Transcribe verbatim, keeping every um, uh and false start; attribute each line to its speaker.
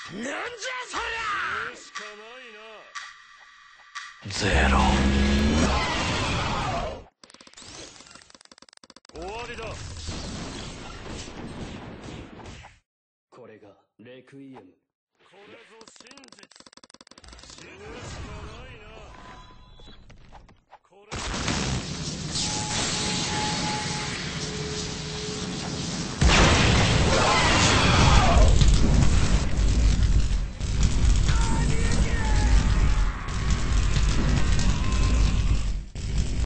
Speaker 1: なんじゃそりゃ。しかないな。
Speaker 2: ゼロ。
Speaker 1: 終わりだ。
Speaker 3: これがレクイエム。
Speaker 1: これぞ真実。死ぬ。